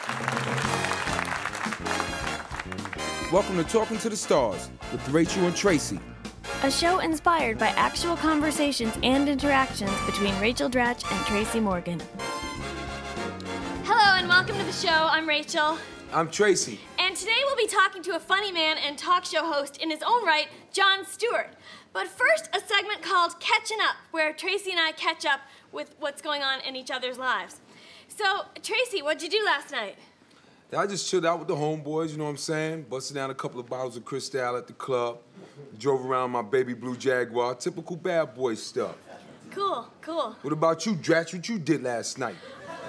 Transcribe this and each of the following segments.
Welcome to Talking to the Stars with Rachel and Tracy. A show inspired by actual conversations and interactions between Rachel Dratch and Tracy Morgan. Hello and welcome to the show. I'm Rachel. I'm Tracy. And today we'll be talking to a funny man and talk show host in his own right, Jon Stewart. But first, a segment called Catching Up, where Tracy and I catch up with what's going on in each other's lives. So, Tracy, what'd you do last night? I just chilled out with the homeboys, you know what I'm saying? Busted down a couple of bottles of Cristal at the club. Drove around my baby blue Jaguar. Typical bad boy stuff. Cool, cool. What about you, Dratch? What you did last night?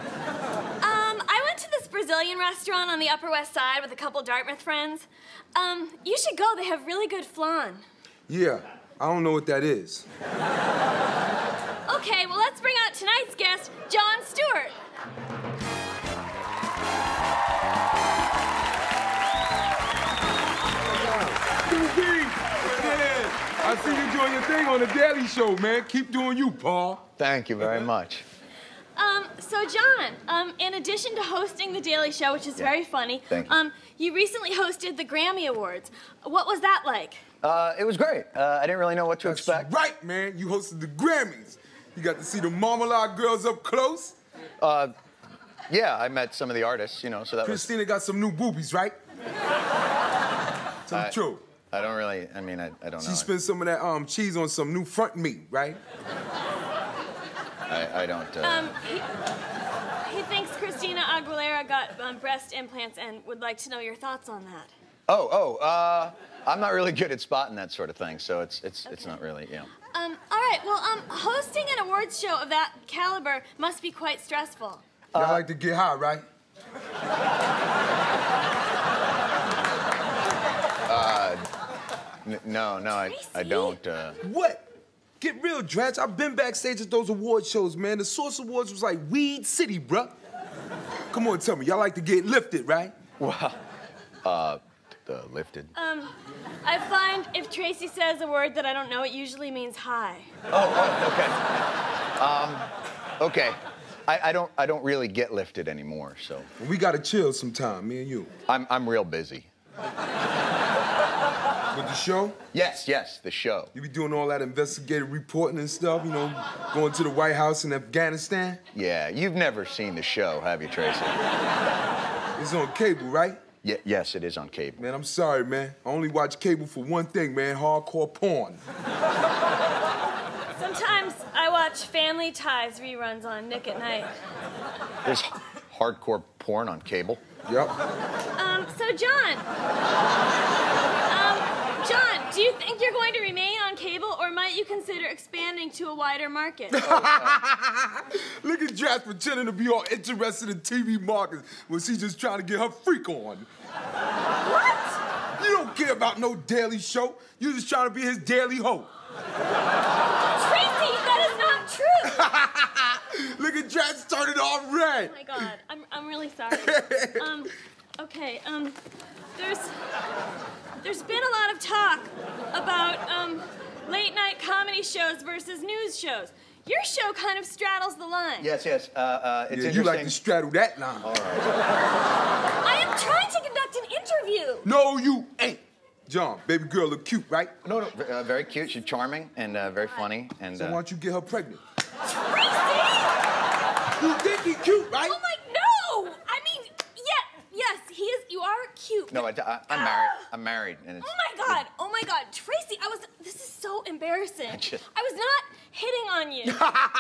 I went to this Brazilian restaurant on the Upper West Side with a couple Dartmouth friends. You should go. They have really good flan. Yeah, I don't know what that is. Okay, well, let's bring out tonight's guest, Jon Stewart. I see you doing your thing on The Daily Show, man. Keep doing you, Paul. Thank you very much. So Jon, in addition to hosting The Daily Show, which is very funny, Thank you. You recently hosted the Grammy Awards. What was that like? It was great. I didn't really know what to expect. Right, man. You hosted the Grammys. You got to see the Marmalade girls up close. Yeah, I met some of the artists, you know, so that Christina got some new boobies, right? Tell the truth. I don't really, I mean, I don't know. She spent some of that cheese on some new front meat, right? I don't, He thinks Christina Aguilera got breast implants and would like to know your thoughts on that. I'm not really good at spotting that sort of thing, so it's not really, you know. All right, well, hosting an awards show of that caliber must be quite stressful. Y'all like to get high, right? No, I don't. What? Get real, Dratch. I've been backstage at those award shows, man. The Source Awards was like Weed City, bruh. Come on, tell me. Y'all like to get lifted, right? Well, lifted. I find if Tracy says a word that I don't know, it usually means hi. Okay. I don't really get lifted anymore, so. Well, we gotta chill sometime, me and you. I'm real busy. With the show? Yes, the show. You be doing all that investigative reporting and stuff, you know, going to the White House in Afghanistan? Yeah, you've never seen the show, have you, Tracy? It's on cable, right? Yes, it is on cable. Man, I'm sorry, man. I only watch cable for one thing, man, hardcore porn. Sometimes I watch Family Ties reruns on Nick at Night. There's hardcore porn on cable? Yep. So Jon, do you think you're going to remain on cable, or might you consider expanding to a wider market? Look at Dratch pretending to be all interested in TV markets when she's just trying to get her freak on. What? You don't care about no Daily Show. You're just trying to be his daily hoe. Tracy, that is not true. Look at Dratch started all red. Oh my God, I'm really sorry. Okay, there's been a lot of talk about late night comedy shows versus news shows. Your show kind of straddles the line. Yes. It's interesting. You like to straddle that line. All right. I am trying to conduct an interview. No, you ain't. Jon, baby girl look cute, right? No, very cute. She's charming and very funny. And so why don't you get her pregnant? Tracy! You think he's cute, right? Oh my, no! I mean, yes, he is. You are cute. No, I'm married. I'm married, and it's. Oh my God, Tracy! This is so embarrassing. I was not hitting on you.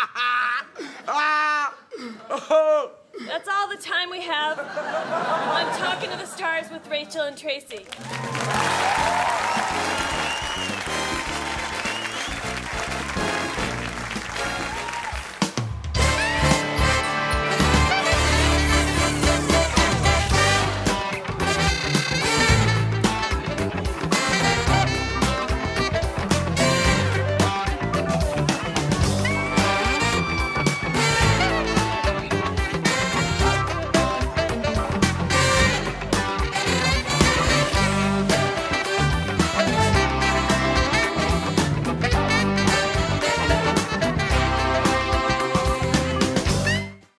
That's all the time we have on Talking to the Stars with Rachel and Tracy.